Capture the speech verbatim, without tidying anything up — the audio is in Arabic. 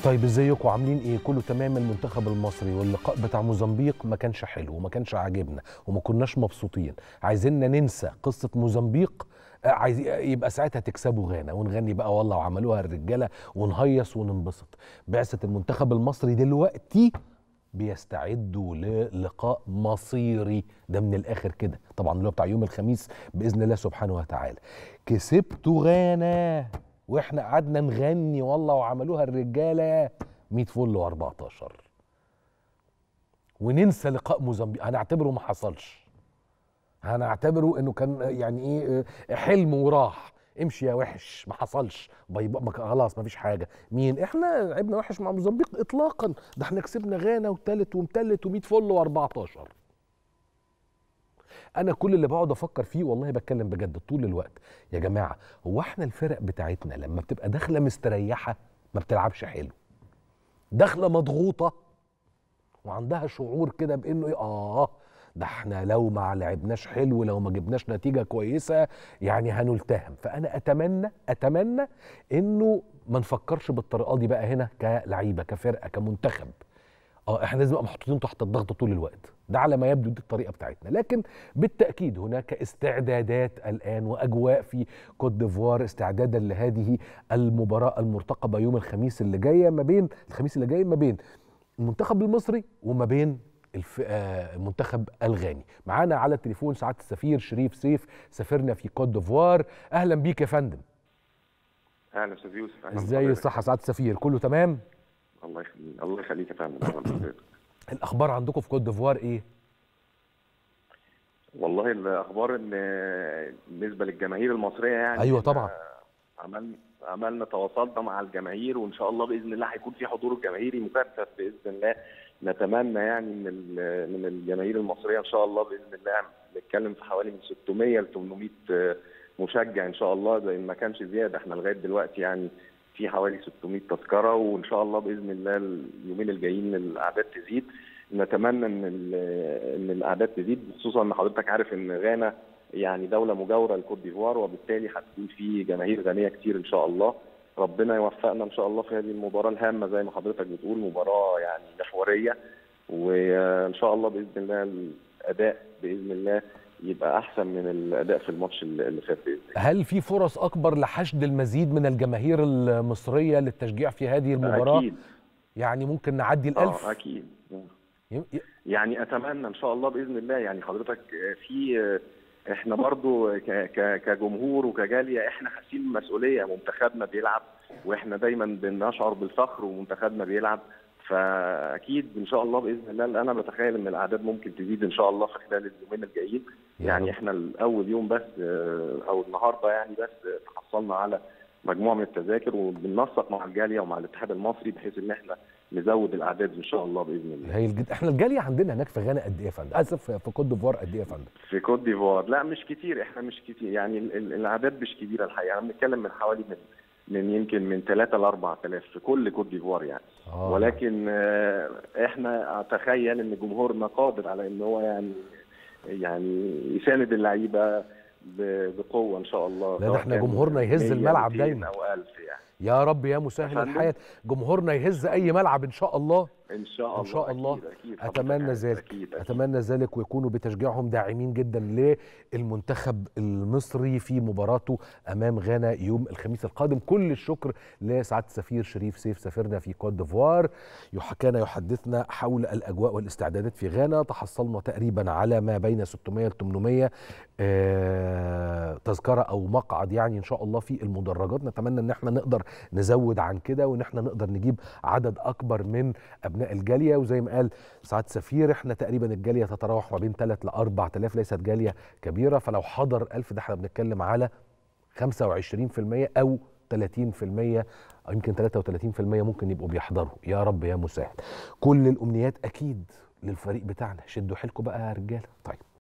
طيب ازيكم عاملين ايه؟ كله تمام. المنتخب المصري واللقاء بتاع موزمبيق ما كانش حلو وما كانش عاجبنا وما كناش مبسوطين. عايزيننا ننسى قصة موزمبيق. آه، عايز يبقى ساعتها تكسبوا غانا ونغني بقى والله وعملوها الرجالة ونهيص وننبسط. بعثة المنتخب المصري دلوقتي بيستعدوا للقاء مصيري، ده من الاخر كده طبعا اللي هو بتاع يوم الخميس باذن الله سبحانه وتعالى. كسبتوا غانا واحنا قعدنا نغني والله وعملوها الرجاله مية فل واربعتاشر، وننسى لقاء موزمبيق، هنعتبره ما حصلش، هنعتبره انه كان يعني ايه، حلم وراح. امشي يا وحش، ما حصلش، خلاص ما فيش حاجه. مين احنا لعبنا وحش مع موزمبيق اطلاقا؟ ده احنا كسبنا غانا وتالت ومتلت ومية فل واربعتاشر. انا كل اللي بقعد افكر فيه والله بتكلم بجد طول الوقت، يا جماعه هو احنا الفرق بتاعتنا لما بتبقى داخله مستريحه ما بتلعبش حلو، داخله مضغوطه وعندها شعور كده بانه ايه، اه ده احنا لو ما لعبناش حلو، لو ما جبناش نتيجه كويسه يعني هنلتهم. فانا اتمنى اتمنى انه ما نفكرش بالطريقه دي بقى هنا كلعيبه كفرقه كمنتخب. اه احنا لازم نبقى محطوطين تحت الضغط طول الوقت، ده على ما يبدو دي الطريقه بتاعتنا. لكن بالتاكيد هناك استعدادات الان واجواء في كوت ديفوار استعدادا لهذه المباراه المرتقبه يوم الخميس اللي جايه ما بين الخميس اللي جاي ما بين المنتخب المصري وما بين الف... آه المنتخب الغاني. معانا على التليفون سعاده السفير شريف سيف سفيرنا في كوت ديفوار. اهلا بيك يا فندم. اهلا استاذ يوسف. ازاي الصحه سعاده السفير؟ كله تمام؟ الله يخليك. الله يخليك يا فندم. الاخبار عندكم في كوت ديفوار ايه؟ والله الاخبار ان بالنسبه للجماهير المصريه يعني ايوه طبعا عملنا عملنا تواصلنا مع الجماهير، وان شاء الله باذن الله هيكون في حضور جماهيري مكثف باذن الله. نتمنى يعني من من الجماهير المصريه ان شاء الله باذن الله، نتكلم في حوالي من ستمية ل تمنمية مشجع ان شاء الله، زي ما كانش زياده. احنا لغايه دلوقتي يعني في حوالي ستمية تذكره، وان شاء الله باذن الله اليومين الجايين الاعداد تزيد. نتمنى ان ان الاعداد تزيد، خصوصا ان حضرتك عارف ان غانا يعني دوله مجاوره لكوت ديفوار، وبالتالي هتكون في جماهير غانيه كتير ان شاء الله. ربنا يوفقنا ان شاء الله في هذه المباراه الهامه زي ما حضرتك بتقول، مباراه يعني محوريه، وان شاء الله باذن الله الاداء باذن الله يبقى احسن من الاداء في الماتش اللي فات باذن الله. هل في فرص اكبر لحشد المزيد من الجماهير المصريه للتشجيع في هذه المباراه؟ اكيد. يعني ممكن نعدي الألف؟ اه اكيد. يعني اتمنى ان شاء الله باذن الله. يعني حضرتك في احنا برضو كجمهور وكجاليه احنا حاسين بمسؤوليه، منتخبنا بيلعب واحنا دايما بنشعر بالفخر ومنتخبنا بيلعب، فاكيد ان شاء الله باذن الله. انا بتخيل ان الاعداد ممكن تزيد ان شاء الله في خلال اليومين الجايين. يعني احنا الاول يوم بس او النهارده يعني بس تحصلنا على مجموعه من التذاكر، وبننسق مع الجاليه ومع الاتحاد المصري بحيث ان احنا نزود الاعداد ان شاء الله باذن الله. هي الجد... احنا الجاليه عندنا هناك في غانا قد ايه يا فندم؟ اسف في كوت ديفوار قد ايه يا فندم؟ في كوت ديفوار لا مش كتير، احنا مش كتير يعني الاعداد مش كبيره الحقيقه. احنا بنتكلم من حوالي من من يمكن من ثلاثة ل أربعة آلاف في كل كوت ديفوار يعني. آه. ولكن احنا اتخيل ان جمهورنا قادر على ان هو يعني يعني يساند اللعيبه بقوه ان شاء الله. لا ده احنا جمهورنا يهز الملعب دايما او ألف يعني. يا رب يا مسهل الحال. جمهورنا يهز اي ملعب ان شاء الله ان شاء الله. ان شاء الله. أكيد أكيد اتمنى ذلك. أكيد أكيد. اتمنى ذلك، ويكونوا بتشجيعهم داعمين جدا للمنتخب المصري في مباراته امام غانا يوم الخميس القادم. كل الشكر لسعاده السفير شريف سيف سفيرنا في كوت ديفوار، كان يحدثنا حول الاجواء والاستعدادات في غانا. تحصلنا تقريبا على ما بين ستمية ل تمنمية آه تذكره او مقعد يعني ان شاء الله في المدرجات. نتمنى ان احنا نقدر نزود عن كده، وان احنا نقدر نجيب عدد اكبر من ابناء الجاليه. وزي ما قال سعاده السفير احنا تقريبا الجاليه تتراوح ما بين ثلاثة ل أربعة آلاف، ليست جاليه كبيره. فلو حضر ألف ده احنا بنتكلم على خمسة وعشرين بالمية او ثلاثين بالمية او يمكن ثلاثة وثلاثين بالمية ممكن يبقوا بيحضروا. يا رب يا مسهل. كل الامنيات اكيد للفريق بتاعنا. شدوا حيلكم بقى يا رجاله. طيب